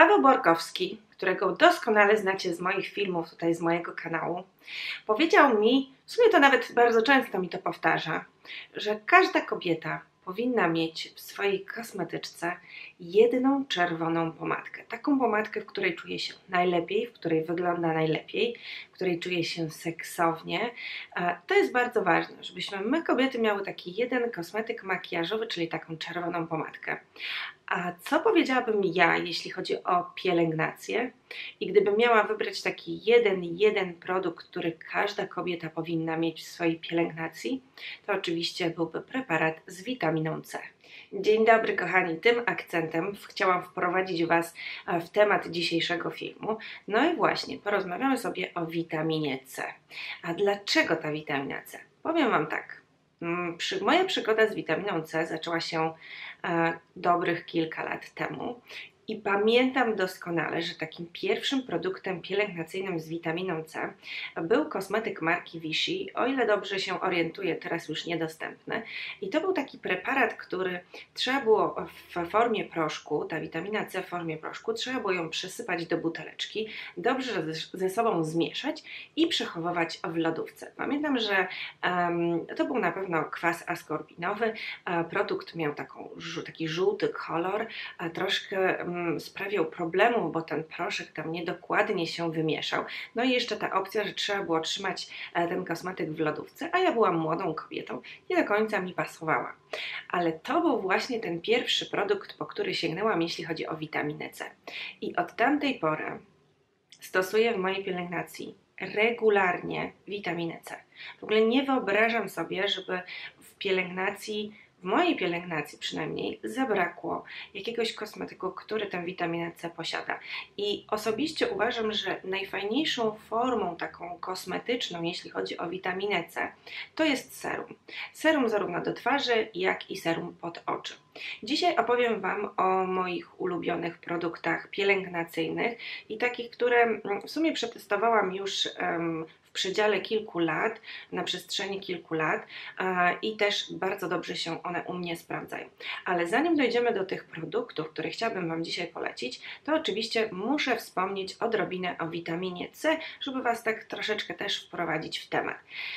Paweł Borkowski, którego doskonale znacie z moich filmów, tutaj z mojego kanału, powiedział mi, w sumie to nawet bardzo często mi to powtarza, że każda kobieta powinna mieć w swojej kosmetyczce jedną czerwoną pomadkę. Taką pomadkę, w której czuje się najlepiej, w której wygląda najlepiej, w której czuje się seksownie. To jest bardzo ważne, żebyśmy my kobiety miały taki jeden kosmetyk makijażowy, czyli taką czerwoną pomadkę. A co powiedziałabym ja, jeśli chodzi o pielęgnację? I gdybym miała wybrać taki jeden produkt, który każda kobieta powinna mieć w swojej pielęgnacji, to oczywiście byłby preparat z witaminą C. Dzień dobry kochani, tym akcentem chciałam wprowadzić Was w temat dzisiejszego filmu. No i właśnie, porozmawiamy sobie o witaminie C. A dlaczego ta witamina C? Powiem Wam tak. Moja przygoda z witaminą C zaczęła się dobrych kilka lat temu i pamiętam doskonale, że takim pierwszym produktem pielęgnacyjnym z witaminą C był kosmetyk marki Vichy, o ile dobrze się orientuję, teraz już niedostępny. I to był taki preparat, który trzeba było w formie proszku, ta witamina C w formie proszku, trzeba było ją przysypać do buteleczki, dobrze ze sobą zmieszać i przechowywać w lodówce. Pamiętam, że to był na pewno kwas askorbinowy, produkt miał taki żółty kolor, troszkę sprawiał problemów, bo ten proszek tam niedokładnie się wymieszał. No i jeszcze ta opcja, że trzeba było trzymać ten kosmetyk w lodówce, a ja byłam młodą kobietą, nie do końca mi pasowała. Ale to był właśnie ten pierwszy produkt, po który sięgnęłam, jeśli chodzi o witaminę C. I od tamtej pory stosuję w mojej pielęgnacji regularnie witaminę C. W ogóle nie wyobrażam sobie, żeby w mojej pielęgnacji przynajmniej zabrakło jakiegoś kosmetyku, który tę witaminę C posiada. I osobiście uważam, że najfajniejszą formą taką kosmetyczną, jeśli chodzi o witaminę C, to jest serum. Serum zarówno do twarzy, jak i serum pod oczy. Dzisiaj opowiem Wam o moich ulubionych produktach pielęgnacyjnych i takich, które w sumie przetestowałam już w przedziale kilku lat, na przestrzeni kilku lat i też bardzo dobrze się one u mnie sprawdzają. Ale zanim dojdziemy do tych produktów, które chciałabym Wam dzisiaj polecić, to oczywiście muszę wspomnieć odrobinę o witaminie C, żeby Was tak troszeczkę też wprowadzić w temat.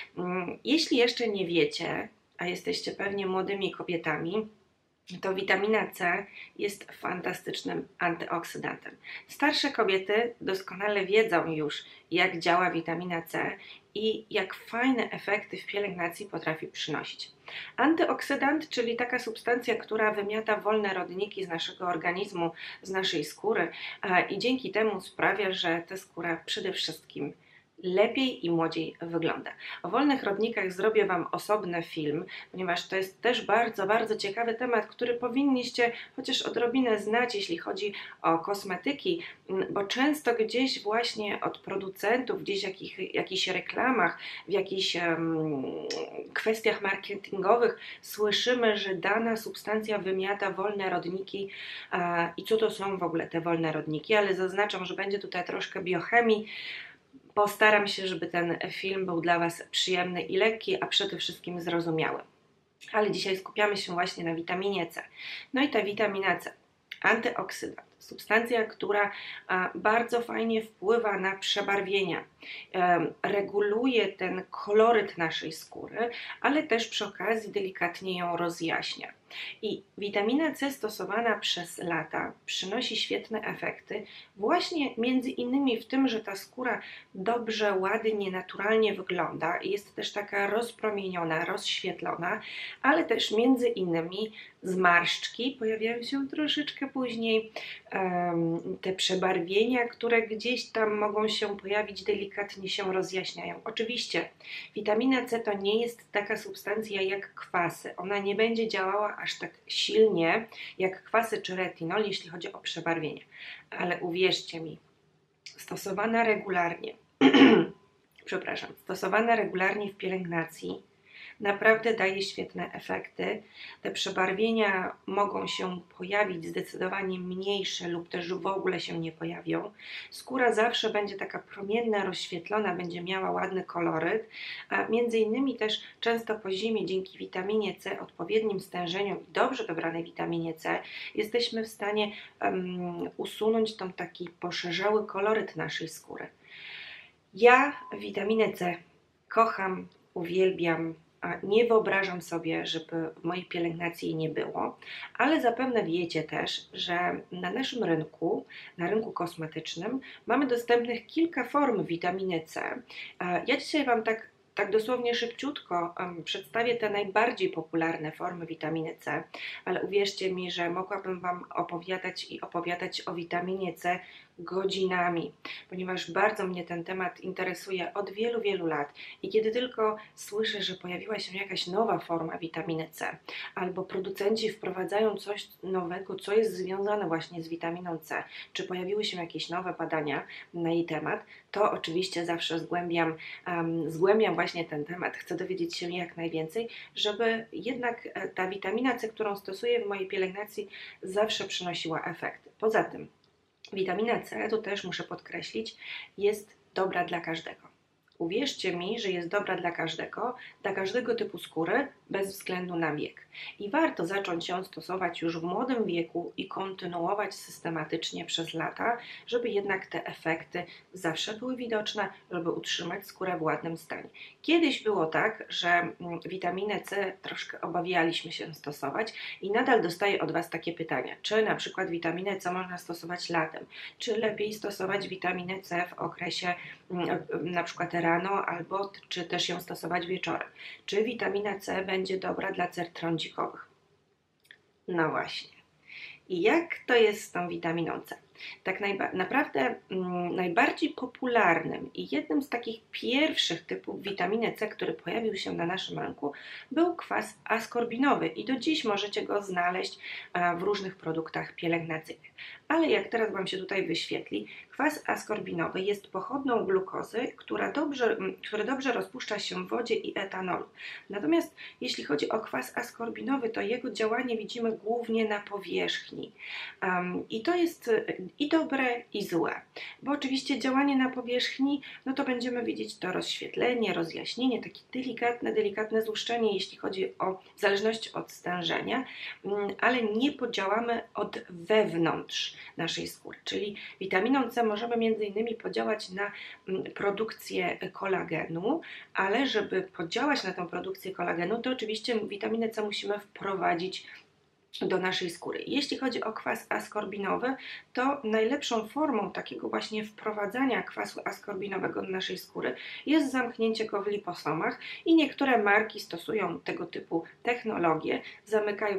Jeśli jeszcze nie wiecie, a jesteście pewnie młodymi kobietami, to witamina C jest fantastycznym antyoksydantem. Starsze kobiety doskonale wiedzą już, jak działa witamina C i jak fajne efekty w pielęgnacji potrafi przynosić. Antyoksydant, czyli taka substancja, która wymiata wolne rodniki z naszego organizmu, z naszej skóry i dzięki temu sprawia, że ta skóra przede wszystkim lepiej i młodziej wygląda. O wolnych rodnikach zrobię Wam osobny film, ponieważ to jest też bardzo ciekawy temat, który powinniście chociaż odrobinę znać, jeśli chodzi o kosmetyki, bo często gdzieś właśnie od producentów, gdzieś w jakichś reklamach, w jakichś kwestiach marketingowych słyszymy, że dana substancja wymiata wolne rodniki i co to są w ogóle te wolne rodniki, ale zaznaczam, że będzie tutaj troszkę biochemii. Postaram się, żeby ten film był dla Was przyjemny i lekki, a przede wszystkim zrozumiały. Ale dzisiaj skupiamy się właśnie na witaminie C. No i ta witamina C, antyoksydant, substancja, która bardzo fajnie wpływa na przebarwienia, reguluje ten koloryt naszej skóry, ale też przy okazji delikatnie ją rozjaśnia. I witamina C stosowana przez lata przynosi świetne efekty, właśnie między innymi w tym, że ta skóra dobrze, ładnie, naturalnie wygląda i jest też taka rozpromieniona, rozświetlona, ale też między innymi zmarszczki pojawiają się troszeczkę później, te przebarwienia, które gdzieś tam mogą się pojawić, delikatnie się rozjaśniają. Oczywiście witamina C to nie jest taka substancja jak kwasy, ona nie będzie działała aż tak silnie jak kwasy czy retinol, jeśli chodzi o przebarwienie. Ale uwierzcie mi, stosowana regularnie w pielęgnacji Naprawdę daje świetne efekty. Te przebarwienia mogą się pojawić zdecydowanie mniejsze lub też w ogóle się nie pojawią. Skóra zawsze będzie taka promienna, rozświetlona, będzie miała ładny koloryt, a między innymi też często po zimie dzięki witaminie C, odpowiednim stężeniom i dobrze dobranej witaminie C jesteśmy w stanie usunąć tą taki poszerzały koloryt naszej skóry. Ja witaminę C kocham, uwielbiam, nie wyobrażam sobie, żeby w mojej pielęgnacji jej nie było, ale zapewne wiecie też, że na naszym rynku, na rynku kosmetycznym mamy dostępnych kilka form witaminy C. Ja dzisiaj Wam tak dosłownie szybciutko przedstawię te najbardziej popularne formy witaminy C, ale uwierzcie mi, że mogłabym Wam opowiadać o witaminie C godzinami, ponieważ bardzo mnie ten temat interesuje od wielu, wielu lat i kiedy tylko słyszę, że pojawiła się jakaś nowa forma witaminy C albo producenci wprowadzają coś nowego, co jest związane właśnie z witaminą C, czy pojawiły się jakieś nowe badania na jej temat, to oczywiście zawsze zgłębiam właśnie ten temat, chcę dowiedzieć się jak najwięcej, żeby jednak ta witamina C, którą stosuję w mojej pielęgnacji, zawsze przynosiła efekty. Poza tym witamina C, to też muszę podkreślić, jest dobra dla każdego. Uwierzcie mi, że jest dobra dla każdego typu skóry, bez względu na wiek. I warto zacząć ją stosować już w młodym wieku i kontynuować systematycznie przez lata, żeby jednak te efekty zawsze były widoczne, żeby utrzymać skórę w ładnym stanie. Kiedyś było tak, że witaminę C troszkę obawialiśmy się stosować i nadal dostaję od Was takie pytania, czy na przykład witaminę C można stosować latem, czy lepiej stosować witaminę C w okresie na przykład rano, albo czy też ją stosować wieczorem. Czy witamina C będzie dobra dla cer trądzikowych? No właśnie. I jak to jest z tą witaminą C? Tak naprawdę najbardziej popularnym i jednym z takich pierwszych typów witaminy C, który pojawił się na naszym rynku, był kwas askorbinowy i do dziś możecie go znaleźć w różnych produktach pielęgnacyjnych. Ale jak teraz Wam się tutaj wyświetli, kwas askorbinowy jest pochodną glukozy, która dobrze rozpuszcza się w wodzie i etanolu. Natomiast jeśli chodzi o kwas askorbinowy, to jego działanie widzimy głównie na powierzchni. I to jest i dobre, i złe. Bo oczywiście działanie na powierzchni, no to będziemy widzieć to rozświetlenie, rozjaśnienie, takie delikatne złuszczenie, jeśli chodzi o w zależności od stężenia, ale nie podziałamy od wewnątrz naszej skóry. Czyli witaminą C możemy między innymi podziałać na produkcję kolagenu, ale żeby podziałać na tę produkcję kolagenu, to oczywiście witaminę C musimy wprowadzić do naszej skóry. Jeśli chodzi o kwas askorbinowy, to najlepszą formą takiego właśnie wprowadzania kwasu askorbinowego do naszej skóry jest zamknięcie go w liposomach i niektóre marki stosują tego typu technologie, zamykają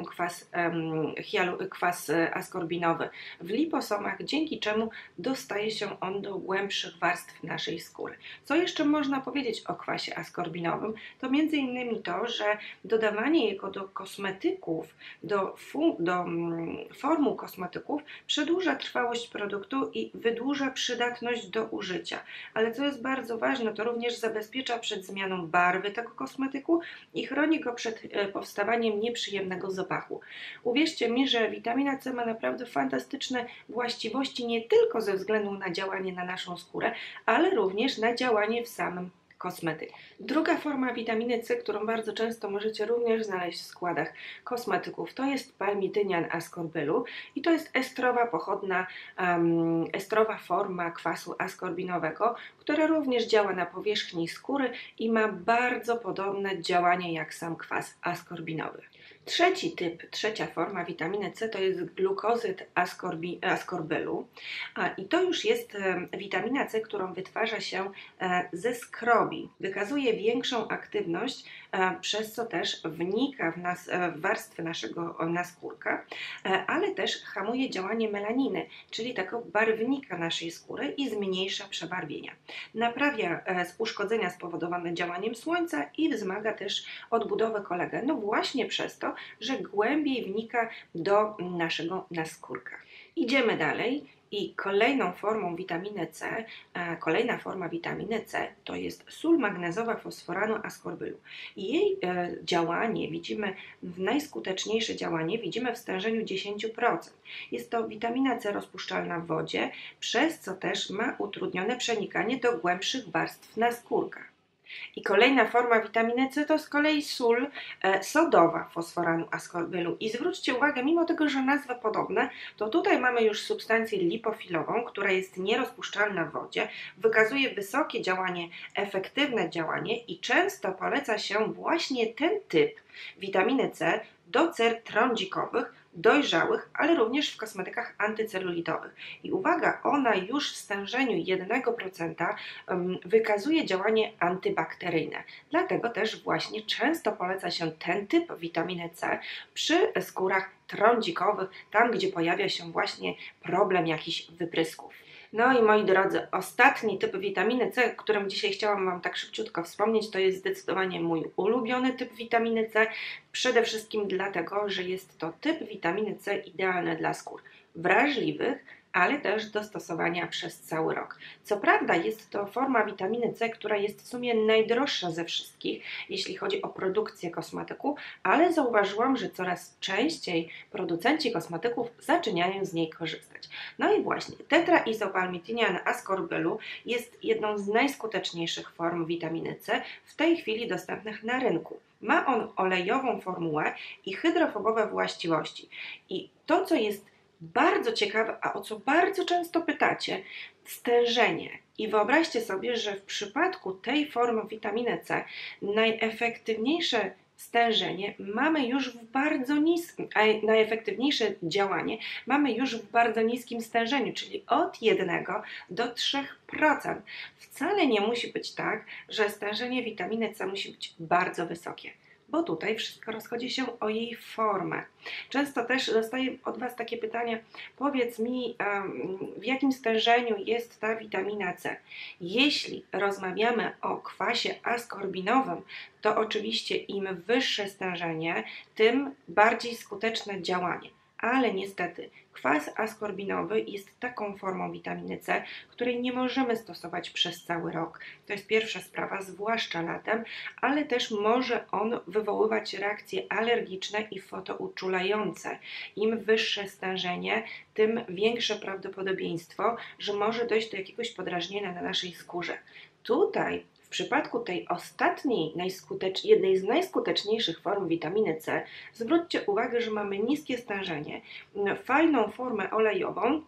kwas askorbinowy w liposomach, dzięki czemu dostaje się on do głębszych warstw naszej skóry. Co jeszcze można powiedzieć o kwasie askorbinowym? To między innymi to, że dodawanie jego do kosmetyków, do formuł kosmetyków przedłuża trwałość produktu i wydłuża przydatność do użycia. Ale co jest bardzo ważne, to również zabezpiecza przed zmianą barwy tego kosmetyku i chroni go przed powstawaniem nieprzyjemnego zapachu. Uwierzcie mi, że witamina C ma naprawdę fantastyczne właściwości nie tylko ze względu na działanie na naszą skórę, ale również na działanie w samym kosmetyk. Druga forma witaminy C, którą bardzo często możecie również znaleźć w składach kosmetyków, to jest palmitynian ascorbylu i to jest estrowa forma kwasu askorbinowego, która również działa na powierzchni skóry i ma bardzo podobne działanie jak sam kwas askorbinowy. Trzecia forma witaminy C to jest glukozyd ascorbylu i to już jest witamina C, którą wytwarza się ze skrobi. Wykazuje większą aktywność, przez co też wnika w warstwę naszego naskórka, ale też hamuje działanie melaniny, czyli tego barwnika naszej skóry i zmniejsza przebarwienia. Naprawia uszkodzenia spowodowane działaniem słońca i wzmaga też odbudowę kolagenu właśnie przez to, że głębiej wnika do naszego naskórka. Idziemy dalej I kolejną formą witaminy C, kolejna forma witaminy C to jest sól magnezowa fosforanu askorbylu. I jej działanie widzimy, najskuteczniejsze działanie widzimy w stężeniu 10%. Jest to witamina C rozpuszczalna w wodzie, przez co też ma utrudnione przenikanie do głębszych warstw naskórka. I kolejna forma witaminy C to z kolei sól sodowa fosforanu askorbylu. I zwróćcie uwagę, mimo tego, że nazwy podobne, to tutaj mamy już substancję lipofilową, która jest nierozpuszczalna w wodzie, wykazuje wysokie działanie, efektywne działanie i często poleca się właśnie ten typ witaminy C do cer trądzikowych, dojrzałych, ale również w kosmetykach antycelulitowych. I uwaga, ona już w stężeniu 1% wykazuje działanie antybakteryjne. Dlatego też właśnie często poleca się ten typ witaminy C przy skórach trądzikowych, tam gdzie pojawia się właśnie problem jakichś wyprysków. No i moi drodzy, ostatni typ witaminy C, o którym dzisiaj chciałam Wam tak szybciutko wspomnieć, to jest zdecydowanie mój ulubiony typ witaminy C. Przede wszystkim dlatego, że jest to typ witaminy C idealny dla skór wrażliwych, ale też do stosowania przez cały rok. Co prawda jest to forma witaminy C, która jest w sumie najdroższa ze wszystkich, jeśli chodzi o produkcję kosmetyku, ale zauważyłam, że coraz częściej producenci kosmetyków zaczynają z niej korzystać. No i właśnie, tetraizopalmitinia ascorbylu jest jedną z najskuteczniejszych form witaminy C w tej chwili dostępnych na rynku. Ma on olejową formułę i hydrofobowe właściwości. I to, co jest bardzo ciekawe, a o co bardzo często pytacie, stężenie. I wyobraźcie sobie, że w przypadku tej formy witaminy C najefektywniejsze stężenie mamy już w bardzo niskim, a najefektywniejsze działanie mamy już w bardzo niskim stężeniu, czyli od 1 do 3%. Wcale nie musi być tak, że stężenie witaminy C musi być bardzo wysokie, bo tutaj wszystko rozchodzi się o jej formę. Często też dostaję od Was takie pytanie, powiedz mi, w jakim stężeniu jest ta witamina C. Jeśli rozmawiamy o kwasie askorbinowym, to oczywiście im wyższe stężenie, tym bardziej skuteczne działanie. Ale niestety kwas askorbinowy jest taką formą witaminy C, której nie możemy stosować przez cały rok. To jest pierwsza sprawa, zwłaszcza latem, ale też może on wywoływać reakcje alergiczne i fotouczulające. Im wyższe stężenie, tym większe prawdopodobieństwo, że może dojść do jakiegoś podrażnienia na naszej skórze. Tutaj w przypadku tej ostatniej, jednej z najskuteczniejszych form witaminy C, zwróćcie uwagę, że mamy niskie stężenie, fajną formę olejową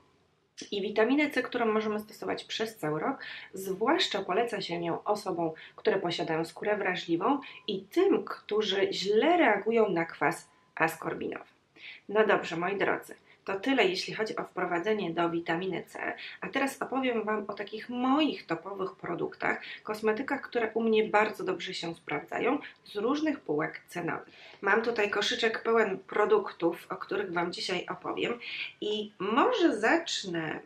i witaminę C, którą możemy stosować przez cały rok, zwłaszcza poleca się ją osobom, które posiadają skórę wrażliwą i tym, którzy źle reagują na kwas askorbinowy. No dobrze, moi drodzy. To tyle, jeśli chodzi o wprowadzenie do witaminy C, a teraz opowiem Wam o takich moich topowych produktach, kosmetykach, które u mnie bardzo dobrze się sprawdzają z różnych półek cenowych. Mam tutaj koszyczek pełen produktów, o których Wam dzisiaj opowiem i może zacznę,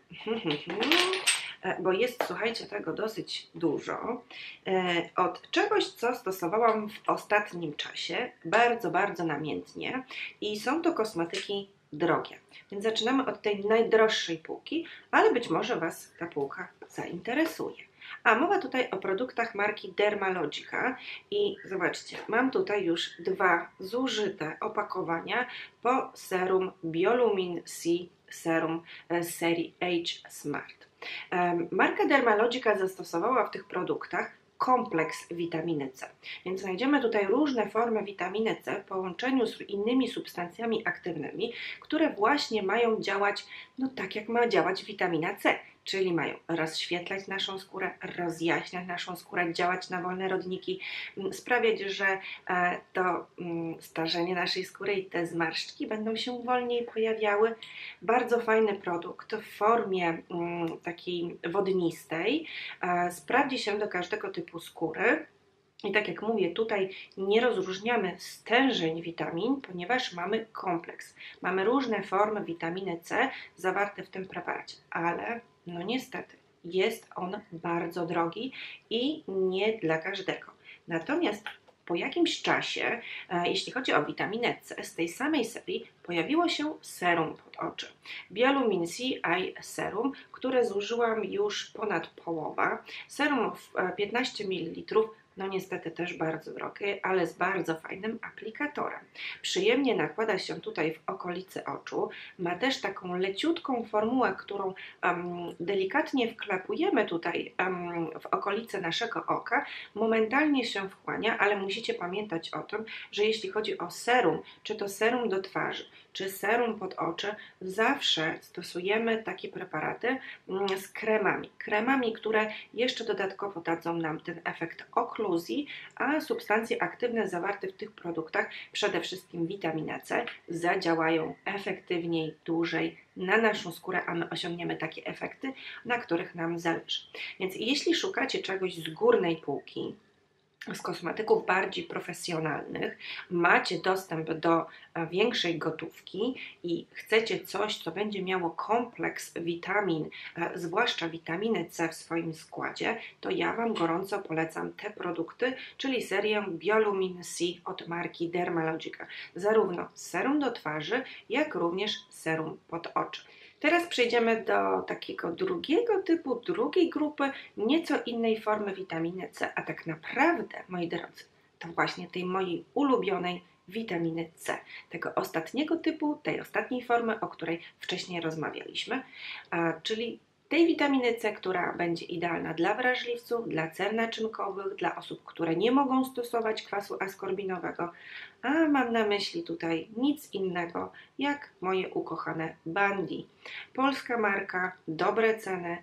bo jest, słuchajcie, tego dosyć dużo, od czegoś, co stosowałam w ostatnim czasie, bardzo namiętnie i są to kosmetyki drogie. Więc zaczynamy od tej najdroższej półki, ale być może Was ta półka zainteresuje. A mowa tutaj o produktach marki Dermalogica i zobaczcie, mam tutaj już 2 zużyte opakowania po serum Biolumin C Serum z serii Age Smart. Marka Dermalogica zastosowała w tych produktach kompleks witaminy C. Więc znajdziemy tutaj różne formy witaminy C w połączeniu z innymi substancjami aktywnymi, które właśnie mają działać, no tak jak ma działać witamina C, czyli mają rozświetlać naszą skórę, rozjaśniać naszą skórę, działać na wolne rodniki, sprawiać, że to starzenie naszej skóry i te zmarszczki będą się wolniej pojawiały. Bardzo fajny produkt w formie takiej wodnistej, sprawdzi się do każdego typu skóry. I tak jak mówię, tutaj nie rozróżniamy stężeń witamin, ponieważ mamy kompleks. Mamy różne formy witaminy C zawarte w tym preparacie, ale no niestety jest on bardzo drogi i nie dla każdego. Natomiast Po jakimś czasie, jeśli chodzi o witaminę C, z tej samej serii pojawiło się serum pod oczy. Biolumin C Eye Serum, które zużyłam już ponad połowa. Serum w 15 ml, no niestety też bardzo drogie, ale z bardzo fajnym aplikatorem. Przyjemnie nakłada się tutaj w okolicy oczu. Ma też taką leciutką formułę, którą delikatnie wklepujemy tutaj w okolice naszego oka. Momentalnie się wchłania, ale musicie pamiętać o tym, że jeśli chodzi o serum, czy to serum do twarzy, czy serum pod oczy, zawsze stosujemy takie preparaty z kremami, które jeszcze dodatkowo dadzą nam ten efekt okluzji, a substancje aktywne zawarte w tych produktach, przede wszystkim witamina C, zadziałają efektywniej, dłużej na naszą skórę, a my osiągniemy takie efekty, na których nam zależy. Więc jeśli szukacie czegoś z górnej półki, z kosmetyków bardziej profesjonalnych, macie dostęp do większej gotówki i chcecie coś, co będzie miało kompleks witamin, zwłaszcza witaminy C w swoim składzie, to ja Wam gorąco polecam te produkty, czyli serię Biolumin C od marki Dermalogica. Zarówno serum do twarzy, jak również serum pod oczy. Teraz przejdziemy do takiego drugiego typu, drugiej grupy, nieco innej formy witaminy C, a tak naprawdę, moi drodzy, to właśnie tej mojej ulubionej witaminy C, tego ostatniego typu, tej ostatniej formy, o której wcześniej rozmawialiśmy, czyli tej witaminy C, która będzie idealna dla wrażliwców, dla cer naczynkowych, dla osób, które nie mogą stosować kwasu askorbinowego, a mam na myśli tutaj nic innego jak moje ukochane Bandy. Polska marka, dobre ceny,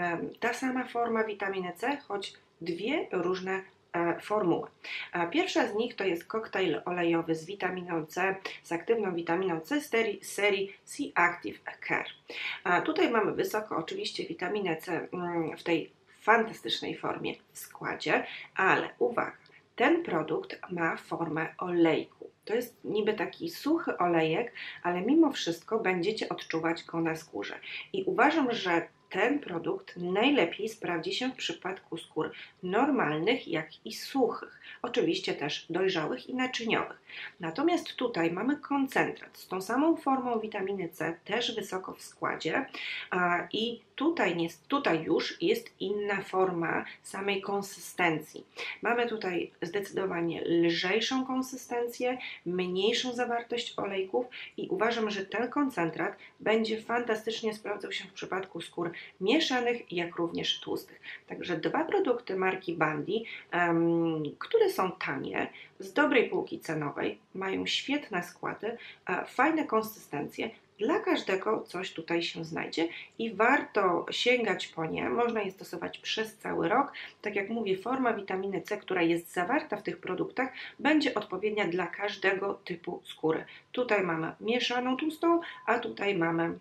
ta sama forma witaminy C, choć dwie różne formuły. Pierwsza z nich to jest koktajl olejowy z witaminą C, z aktywną witaminą C z serii C-Active Care. Tutaj mamy wysoko oczywiście witaminę C w tej fantastycznej formie w składzie, ale uwaga, ten produkt ma formę olejku. To jest niby taki suchy olejek, ale mimo wszystko będziecie odczuwać go na skórze. I uważam, że ten produkt najlepiej sprawdzi się w przypadku skór normalnych, jak i suchych, oczywiście też dojrzałych i naczyniowych. Natomiast tutaj mamy koncentrat z tą samą formą witaminy C, też wysoko w składzie i tutaj już jest inna forma samej konsystencji. Mamy tutaj zdecydowanie lżejszą konsystencję, mniejszą zawartość olejków i uważam, że ten koncentrat będzie fantastycznie sprawdzał się w przypadku skór mieszanych, jak również tłustych. Także dwa produkty marki Bandy, które są tanie, z dobrej półki cenowej, mają świetne składy, fajne konsystencje. Dla każdego coś tutaj się znajdzie i warto sięgać po nie. Można je stosować przez cały rok. Tak jak mówię, forma witaminy C, która jest zawarta w tych produktach, będzie odpowiednia dla każdego typu skóry. Tutaj mamy mieszaną tłustą, a tutaj mamy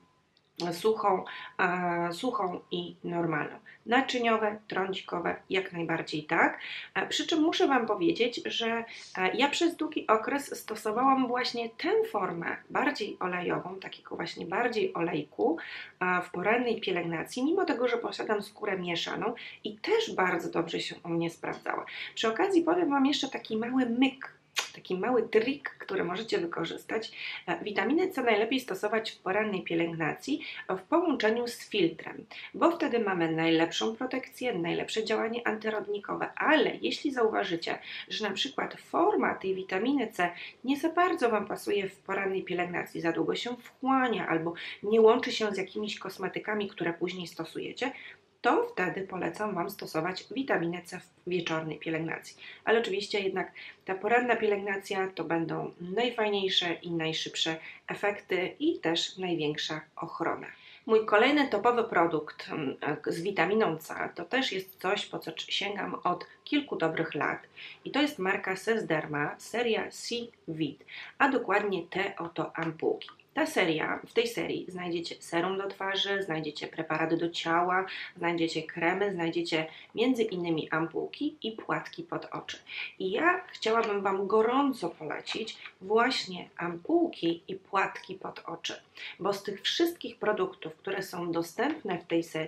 suchą i normalną. Naczyniowe, trądzikowe, jak najbardziej tak. Przy czym muszę Wam powiedzieć, że ja przez długi okres stosowałam właśnie tę formę bardziej olejową, takiego właśnie bardziej olejku w porannej pielęgnacji, mimo tego, że posiadam skórę mieszaną i też bardzo dobrze się u mnie sprawdzała. Przy okazji powiem Wam jeszcze taki mały myk, taki mały trik, który możecie wykorzystać. Witaminę C najlepiej stosować w porannej pielęgnacji w połączeniu z filtrem, bo wtedy mamy najlepszą protekcję, najlepsze działanie antyrodnikowe, ale jeśli zauważycie, że na przykład forma tej witaminy C nie za bardzo Wam pasuje w porannej pielęgnacji, za długo się wchłania albo nie łączy się z jakimiś kosmetykami, które później stosujecie, to wtedy polecam Wam stosować witaminę C w wieczornej pielęgnacji. Ale oczywiście jednak ta poranna pielęgnacja to będą najfajniejsze i najszybsze efekty i też największa ochrona. Mój kolejny topowy produkt z witaminą C to też jest coś, po co sięgam od kilku dobrych lat i to jest marka Sesderma, seria C-Vit, a dokładnie te oto ampułki. W tej serii znajdziecie serum do twarzy, znajdziecie preparaty do ciała, znajdziecie kremy, znajdziecie między innymi ampułki i płatki pod oczy. I ja chciałabym Wam gorąco polecić właśnie ampułki i płatki pod oczy, bo z tych wszystkich produktów, które są dostępne w tej serii,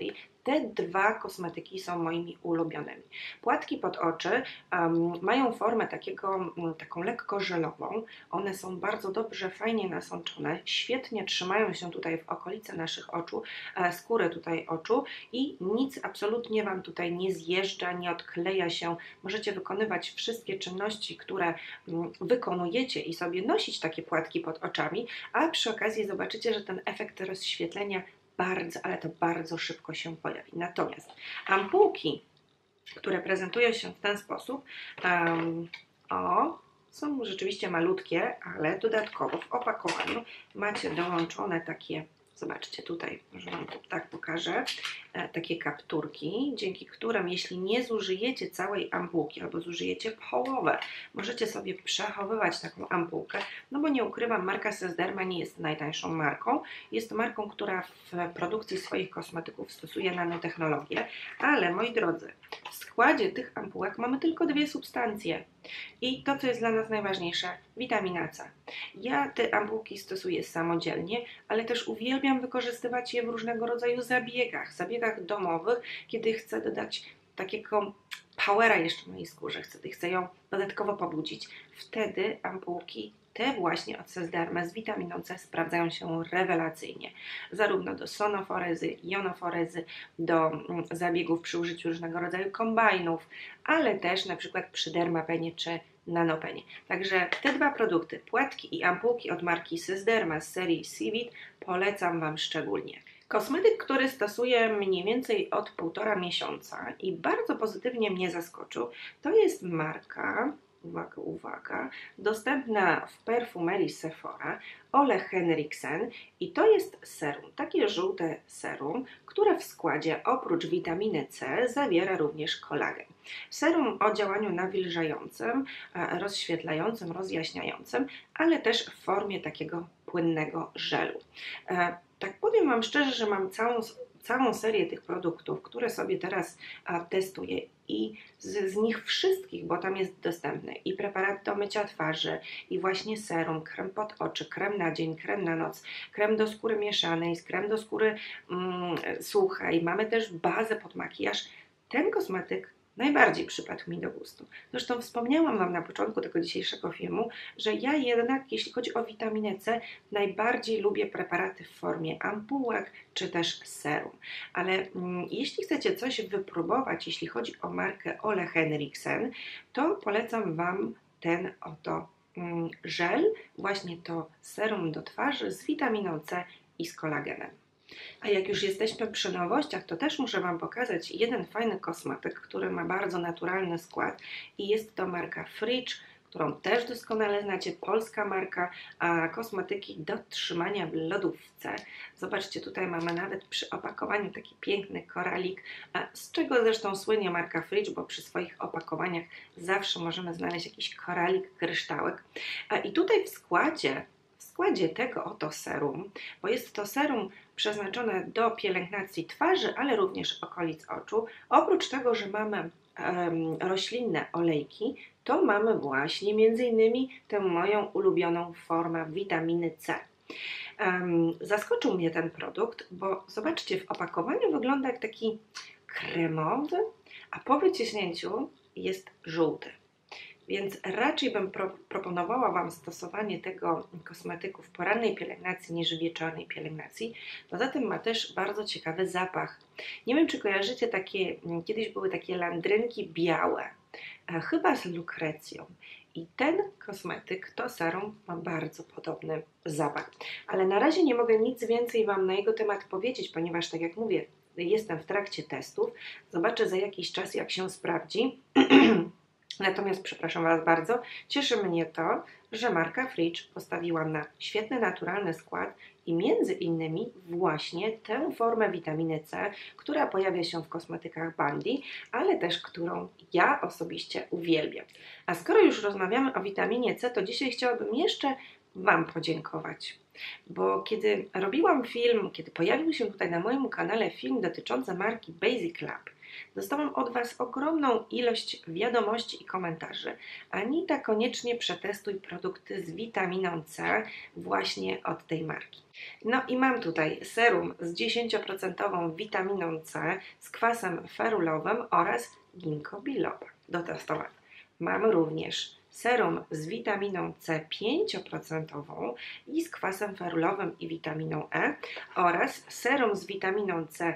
te dwa kosmetyki są moimi ulubionymi. Płatki pod oczy mają formę taką lekko żelową. One są bardzo dobrze, fajnie nasączone, świetnie trzymają się tutaj w okolicy naszych oczu, skóry tutaj oczu i nic absolutnie Wam tutaj nie zjeżdża, nie odkleja się. Możecie wykonywać wszystkie czynności, które wykonujecie i sobie nosić takie płatki pod oczami, a przy okazji zobaczycie, że ten efekt rozświetlenia bardzo, ale to bardzo szybko się pojawi. Natomiast ampułki, które prezentują się w ten sposób, są rzeczywiście malutkie, ale dodatkowo w opakowaniu macie dołączone takie, zobaczcie tutaj, może Wam to tak pokażę, takie kapturki, dzięki którym jeśli nie zużyjecie całej ampułki albo zużyjecie połowę, możecie sobie przechowywać taką ampułkę, no bo nie ukrywam, marka Sesderma nie jest najtańszą marką, jest marką, która w produkcji swoich kosmetyków stosuje nanotechnologię, ale moi drodzy, w składzie tych ampułek mamy tylko dwie substancje i to, co jest dla nas najważniejsze, witamina C. Ja te ampułki stosuję samodzielnie, ale też uwielbiam wykorzystywać je w różnego rodzaju zabiegach domowych, kiedy chcę dodać takiego powera jeszcze mojej skórze, chcę ją dodatkowo pobudzić. Wtedy ampułki te właśnie od Sesdermy z witaminą C sprawdzają się rewelacyjnie. Zarówno do sonoforezy, jonoforezy, do zabiegów przy użyciu różnego rodzaju kombajnów, ale też na przykład przy dermapenie czy nanopenie. Także te dwa produkty, płatki i ampułki od marki Sesderma z serii Civit polecam Wam szczególnie. Kosmetyk, który stosuję mniej więcej od 1,5 miesiąca i bardzo pozytywnie mnie zaskoczył, to jest marka, uwaga, dostępna w perfumerii Sephora, Ole Henriksen i to jest serum, takie żółte serum, które w składzie oprócz witaminy C zawiera również kolagen. Serum o działaniu nawilżającym, rozświetlającym, rozjaśniającym, ale też w formie takiego płynnego żelu. Tak powiem Wam szczerze, że mam całą serię tych produktów, które sobie teraz testuję i z nich wszystkich, bo tam jest dostępny i preparat do mycia twarzy, i właśnie serum, krem pod oczy, krem na dzień, krem na noc, krem do skóry mieszanej, krem do skóry suchej, mamy też bazę pod makijaż. Ten kosmetyk najbardziej przypadł mi do gustu. Zresztą wspomniałam Wam na początku tego dzisiejszego filmu, że ja jednak, jeśli chodzi o witaminę C, najbardziej lubię preparaty w formie ampułek czy też serum. Ale jeśli chcecie coś wypróbować, jeśli chodzi o markę Ole Henriksen, to polecam Wam ten oto żel, właśnie to serum do twarzy z witaminą C i z kolagenem. A jak już jesteśmy przy nowościach, to też muszę Wam pokazać jeden fajny kosmetyk, który ma bardzo naturalny skład i jest to marka Fridge, którą też doskonale znacie, polska marka, a kosmetyki do trzymania w lodówce. Zobaczcie, tutaj mamy nawet przy opakowaniu taki piękny koralik, z czego zresztą słynie marka Fridge, bo przy swoich opakowaniach zawsze możemy znaleźć jakiś koralik, kryształek. I tutaj w składzie tego oto serum, bo jest to serum przeznaczone do pielęgnacji twarzy, ale również okolic oczu. Oprócz tego, że mamy roślinne olejki, to mamy właśnie m.in. tę moją ulubioną formę witaminy C. Zaskoczył mnie ten produkt, bo zobaczcie, w opakowaniu wygląda jak taki kremowy, a po wyciśnięciu jest żółty. Więc raczej bym proponowała Wam stosowanie tego kosmetyku w porannej pielęgnacji niż wieczornej pielęgnacji. Poza tym ma też bardzo ciekawy zapach. Nie wiem, czy kojarzycie kiedyś były takie landrynki białe, chyba z lukrecją. I ten kosmetyk, to serum, ma bardzo podobny zapach. Ale na razie nie mogę nic więcej Wam na jego temat powiedzieć, ponieważ, tak jak mówię, jestem w trakcie testów. Zobaczę za jakiś czas, jak się sprawdzi. Natomiast, przepraszam Was bardzo, cieszy mnie to, że marka Fridge postawiła na świetny, naturalny skład i między innymi właśnie tę formę witaminy C, która pojawia się w kosmetykach Bundy, ale też którą ja osobiście uwielbiam. A skoro już rozmawiamy o witaminie C, to dzisiaj chciałabym jeszcze Wam podziękować. Bo kiedy robiłam film, kiedy pojawił się tutaj na moim kanale film dotyczący marki Basic Lab, dostałam od Was ogromną ilość wiadomości i komentarzy. Anita, koniecznie przetestuj produkty z witaminą C właśnie od tej marki. No i mam tutaj serum z 10% witaminą C z kwasem ferulowym oraz ginkgo biloba do testowania. Mam również serum z witaminą C 5% i z kwasem ferulowym i witaminą E oraz serum z witaminą C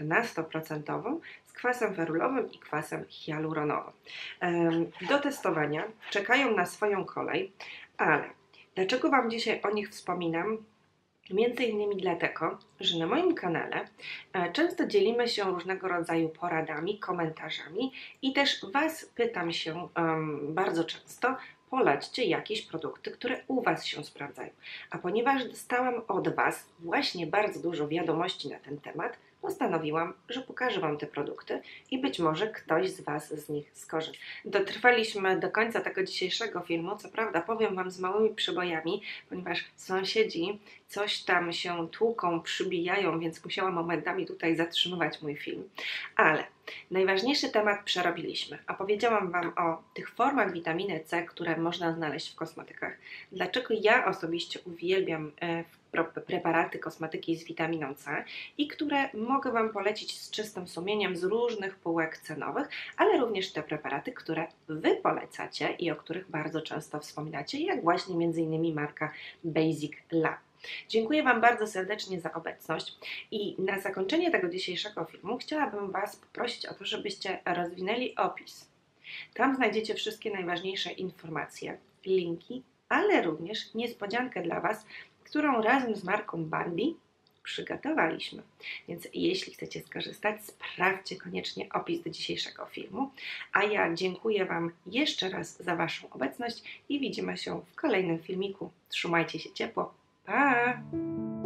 15% z kwasem ferulowym i kwasem hialuronowym. Do testowania czekają na swoją kolej, ale dlaczego Wam dzisiaj o nich wspominam? Między innymi dlatego, że na moim kanale często dzielimy się różnego rodzaju poradami, komentarzami i też Was pytam się bardzo często, polećcie jakieś produkty, które u Was się sprawdzają. A ponieważ dostałam od Was właśnie bardzo dużo wiadomości na ten temat, postanowiłam, że pokażę Wam te produkty i być może ktoś z Was z nich skorzysta. Dotrwaliśmy do końca tego dzisiejszego filmu, co prawda powiem Wam z małymi przybojami, ponieważ sąsiedzi coś tam się tłuką, przybijają, więc musiałam momentami tutaj zatrzymywać mój film. Ale najważniejszy temat przerobiliśmy. Opowiedziałam Wam o tych formach witaminy C, które można znaleźć w kosmetykach. Dlaczego ja osobiście uwielbiam preparaty kosmetyki z witaminą C i które mogę Wam polecić z czystym sumieniem z różnych półek cenowych, ale również te preparaty, które Wy polecacie i o których bardzo często wspominacie, jak właśnie m.in. marka Basic Lab. Dziękuję Wam bardzo serdecznie za obecność i na zakończenie tego dzisiejszego filmu chciałabym Was poprosić o to, żebyście rozwinęli opis. Tam znajdziecie wszystkie najważniejsze informacje, linki, ale również niespodziankę dla Was, którą razem z marką Bambi przygotowaliśmy. Więc jeśli chcecie skorzystać, sprawdźcie koniecznie opis do dzisiejszego filmu. A ja dziękuję Wam jeszcze raz za Waszą obecność i widzimy się w kolejnym filmiku. Trzymajcie się ciepło. Pa!